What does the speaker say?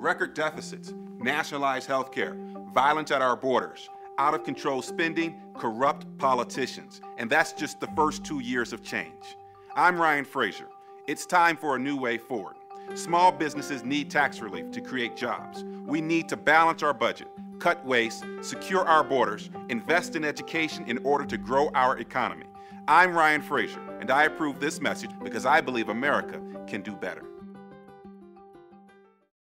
record deficits, nationalized health care, violence at our borders, out-of-control spending, corrupt politicians. And that's just the first 2 years of change. I'm Ryan Frazier. It's time for a new way forward. Small businesses need tax relief to create jobs. We need to balance our budget, cut waste, secure our borders, invest in education in order to grow our economy. I'm Ryan Frazier, and I approve this message because I believe America can do better.